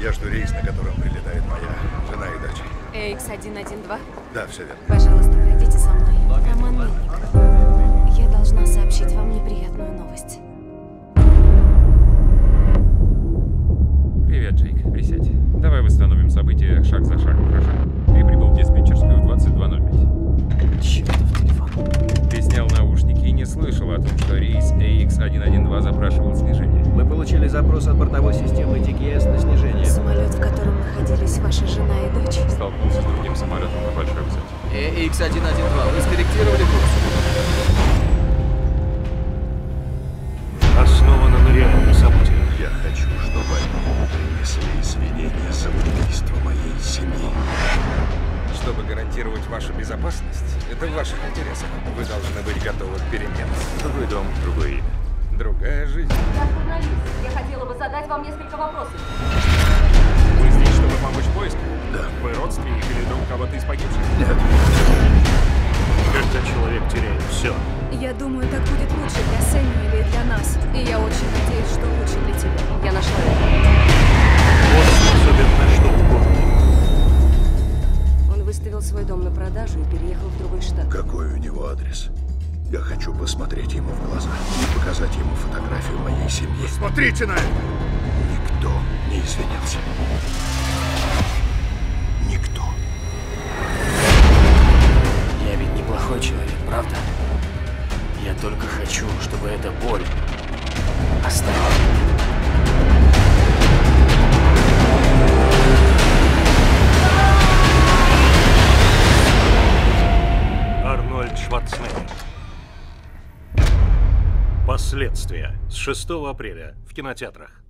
Я жду рейс, на котором прилетает моя жена и дочь. AX112? Да, все верно. Пожалуйста, пройдите со мной. Роман Мельник. Я должна сообщить вам неприятную новость. Привет, Джейк. Присядь. Давай восстановим события шаг за шагом, хорошо? Ты прибыл в диспетчерскую в 22:05. Чёртов телефон. Ты снял наушники и не слышал о том, что рейс AX112 запрашивал снижение. Мы получили запрос от бортовой системы TKS на снижение. Самолет, в котором находились ваша жена и дочь. Столкнулся с другим самолетом на большой высоте. AX112, вы скорректировали курс? Основано на реальных событиях. Я хочу, чтобы они принесли извинения за убийство моей семьи. Чтобы гарантировать вашу безопасность, это в ваших интересах. Вы должны быть готовы к переменам. Другой дом, другое имя. Другая жизнь. Я журналист. Я хотела бы задать вам несколько вопросов. Вы здесь, чтобы помочь в поиске? Да. Вы родственник или друг кого-то из погибших? Нет. Когда человек теряет все, Я думаю, так будет лучше для Сэмюэля и для нас. И я очень надеюсь, что лучше для тебя. Я нашла его. он способен на что угодно. Он выставил свой дом на продажу и переехал в другой штат. Какой у него адрес? Я хочу посмотреть ему в глаза и показать ему фотографию моей семьи. Смотрите на это! Никто не извинился. Никто. Я ведь неплохой человек, правда? Я только хочу, чтобы эта боль осталась. Арнольд Шварценеггер. Последствия. С 6 апреля в кинотеатрах.